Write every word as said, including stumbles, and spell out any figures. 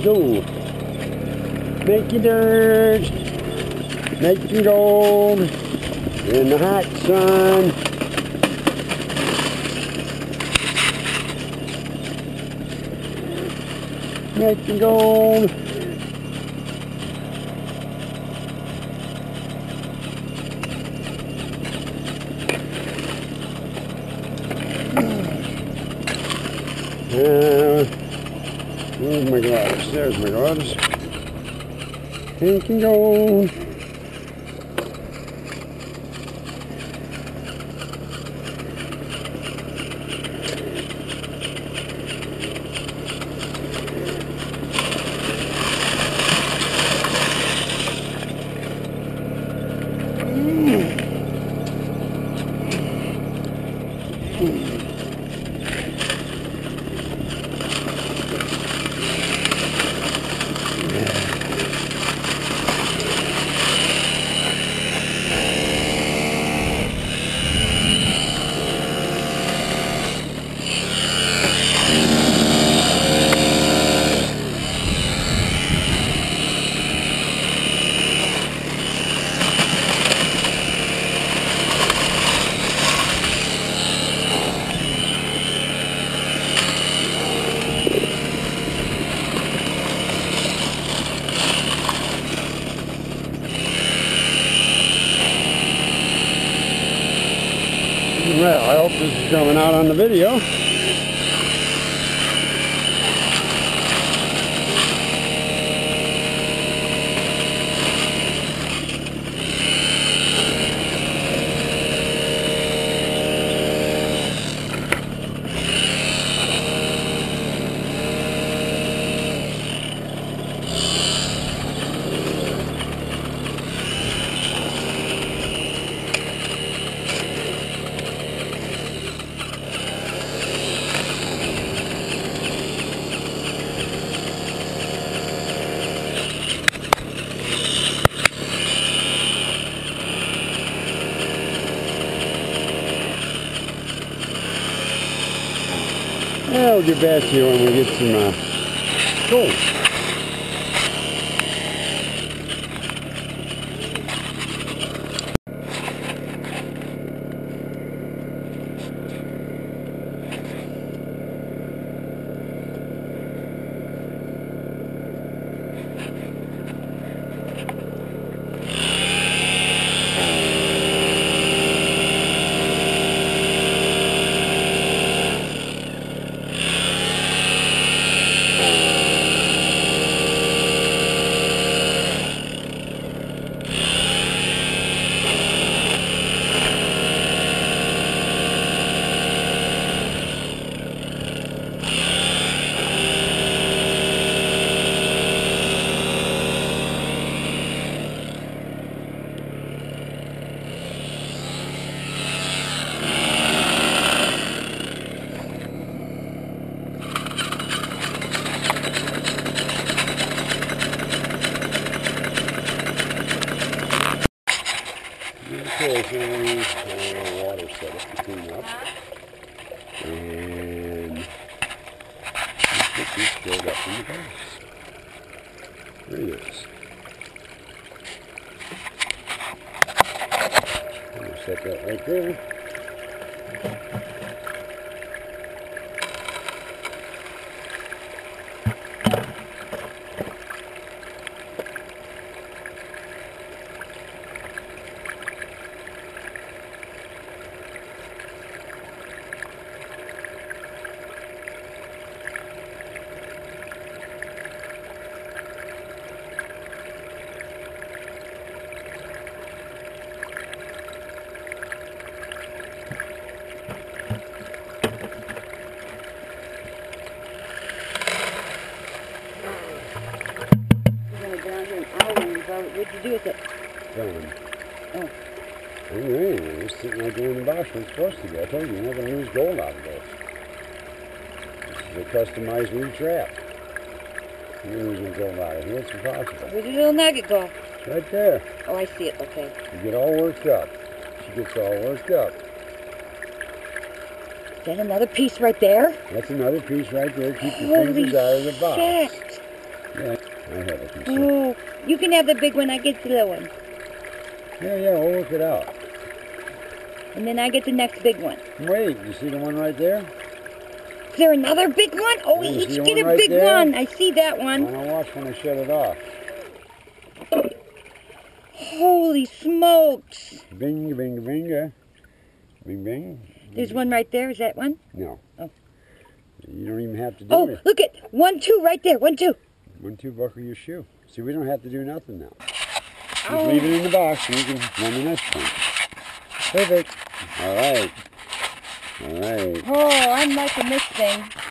go. Making dirt, making gold in the hot sun. Making gold. Uh, where's my gloves? There's my gloves. Making gold. Well, I hope this is coming out on the video. I'll get back to you when we get some uh, gold. Occasionally, uh, water setup to clean up, and let's get this filled up in the box. Very nice. I'm going to set that right there. What'd you do with it? Gone. Oh. Anyway, it was sitting right there in the box where it's supposed to be. I told you, you're not going to lose gold out of this. This is a customized retrap. You're losing gold out of here. It's impossible. Where'd the little nugget go? It's right there. Oh, I see it. Okay. You get all worked up. She gets all worked up. Is that another piece right there? That's another piece right there. Keep your fingers out of the box. Shit. Yeah, I have a concern. Oh, you can have the big one, I get the little one. Yeah, yeah, we'll work it out. And then I get the next big one. Wait, you see the one right there? Is there another big one? Oh, we Yeah, you each see get one a right big there? one. I see that one. Wanna watch when I shut it off. Holy smokes. Bing, bing, bing, bing, bing. There's one right there. Is that one? No. Oh. You don't even have to do Oh, it. look at one, two right there. One, two. One, two, buckle your shoe. See, we don't have to do nothing now. Just Oh. leave it in the box and you can run the next one. Perfect. All right. All right. Oh, I'm liking this thing.